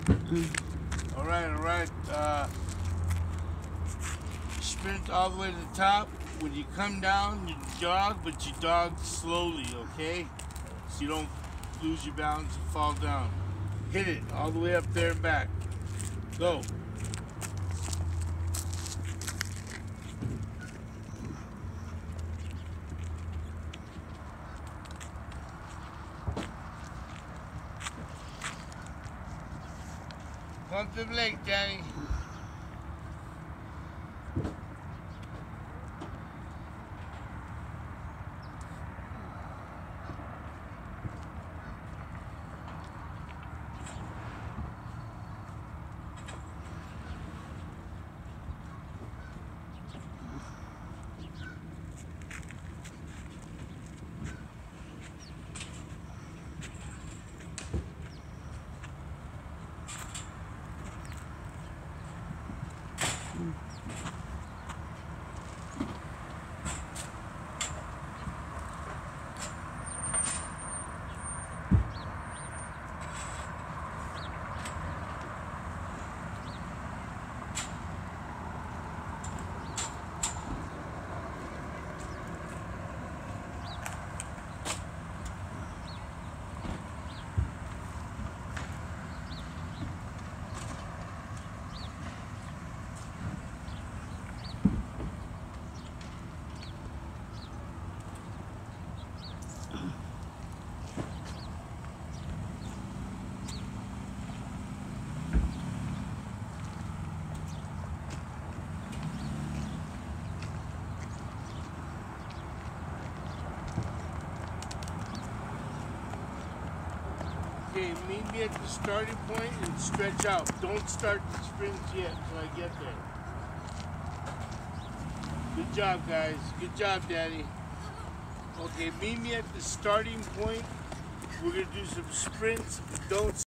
All right. Sprint all the way to the top. When you come down, you jog, but you jog slowly, okay? So you don't lose your balance and fall down. Hit it all the way up there and back. Go. Pump them legs, Danny. Okay, meet me at the starting point and stretch out. Don't start the sprints yet till I get there. Good job, guys. Good job, Daddy. Okay, meet me at the starting point. We're going to do some sprints. Don't